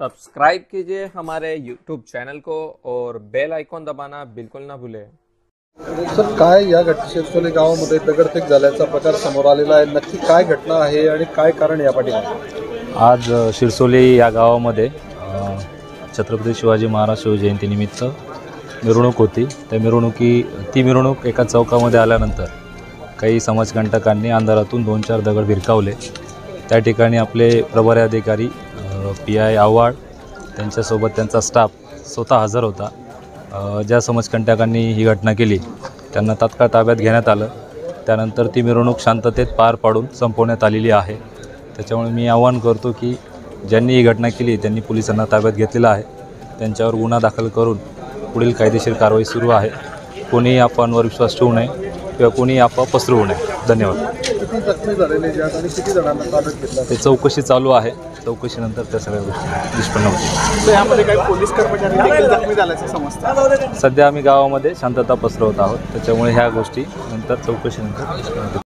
Subscribe कीजिए हमारे YouTube channel को और बेल आइकॉन दबाना बिल्कुल ना भूलें। सर, काय या शिरसोली गावामध्ये दगडफेक झाल्याचा प्रकार समोर आलेला आहे, नक्की काय घटना आहे आणि काय कारण या पाठीमागे? आज शिरसोली या गावामध्ये छत्रपती शिवाजी महाराज शिवजयंतीनिमित्त मिरवणूक होती. ती मिरवणूक एका चौकामध्ये आल्यानंतर काही समाजकंटकांनी अंधारातून 2-4 दगड भिरकावले. त्या ठिकाणी आपले प्रभारी अधिकारी PI आव्हाड त्यांच्यासोबत त्यांचा स्टाफ स्वतः हजर होता. ज्या समाजकंटकांनी ही घटना केली त्यांना तात्काळ ताब्यात घेण्यात आलं. त्यानंतर ती मिरवणूक शांततेत पार पाडून संपवण्यात आलेली आहे. त्याच्यामुळे मी आवाहन करतो की ज्यांनी ही घटना केली त्यांनी पोलिसांना ताब्यात घेतलेलं आहे. त्यांच्यावर गुन्हा दाखल करून पुढील कायदेशीर कारवाई सुरू आहे. कोणीही अफवांवर विश्वास ठेवू नये किंवा कोणीही अफवा पसरवू नये. धन्यवाद. किती जखमी झालेले आहेत आणि किती जणांना ताब्यात घेतलं? ते चौकशी चालू आहे. चौकशीनंतर त्या सगळ्या गोष्टी निष्पन्न होतील. यामध्ये काही पोलीस कर्मचारी देखील जखमी झाल्याचं समजतं. सध्या आम्ही गावामध्ये शांतता पसरवत आहोत. त्याच्यामुळे ह्या गोष्टी नंतर चौकशीनंतर